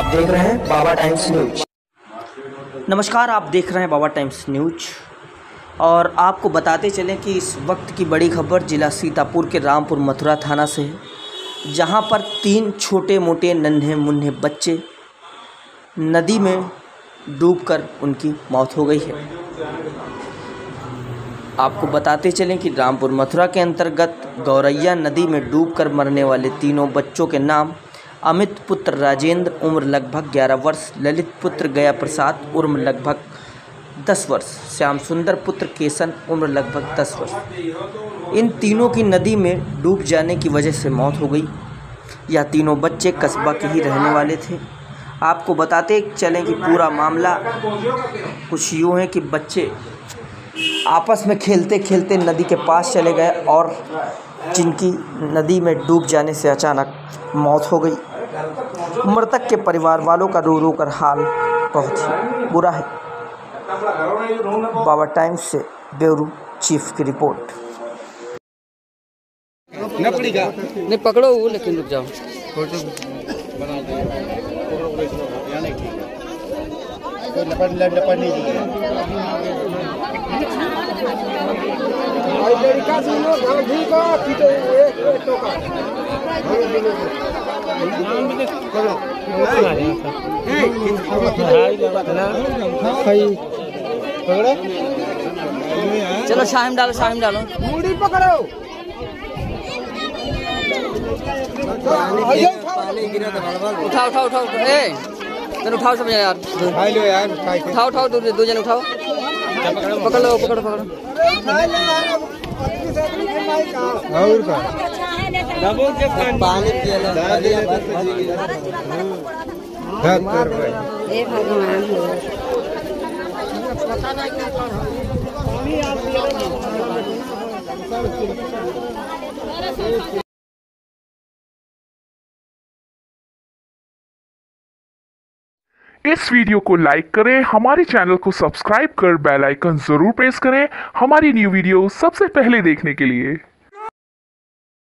आप देख रहे हैं बाबा टाइम्स न्यूज। नमस्कार, आप देख रहे हैं बाबा टाइम्स न्यूज और आपको बताते चलें कि इस वक्त की बड़ी खबर जिला सीतापुर के रामपुर मथुरा थाना से है, जहां पर 3 छोटे मोटे नन्हे मुन्ने बच्चे नदी में डूबकर उनकी मौत हो गई है। आपको बताते चलें कि रामपुर मथुरा के अंतर्गत गौरैया नदी में डूबकर मरने वाले तीनों बच्चों के नाम अमित पुत्र राजेंद्र उम्र लगभग 11 वर्ष, ललित पुत्र गया प्रसाद उम्र लगभग 10 वर्ष, श्याम सुंदर पुत्र केसन उम्र लगभग 10 वर्ष। इन तीनों की नदी में डूब जाने की वजह से मौत हो गई। यह तीनों बच्चे कस्बा के ही रहने वाले थे। आपको बताते चलें कि पूरा मामला कुछ यूँ है कि बच्चे आपस में खेलते खेलते नदी के पास चले गए और जिनकी नदी में डूब जाने से अचानक मौत हो गई। मृतक के परिवार वालों का रो रो कर हाल बहुत ही बुरा है। बाबा टाइम्स से ब्यूरो चीफ की रिपोर्ट। नहीं पकड़ो लेकिन रुक जाओ। चलो शाम डालो, शाम डालो। पकड़ो। उठाओ उठाओ उठाओ, चलो उठाओ सब यार, उठाओ उठाओ, दो जन उठाओ, पकड़ लो, पकड़ो पकड़ो। और पानी इस वीडियो को लाइक करें, हमारे चैनल को सब्सक्राइब कर बेल आइकन जरूर प्रेस करें हमारी न्यू वीडियो सबसे पहले देखने के लिए।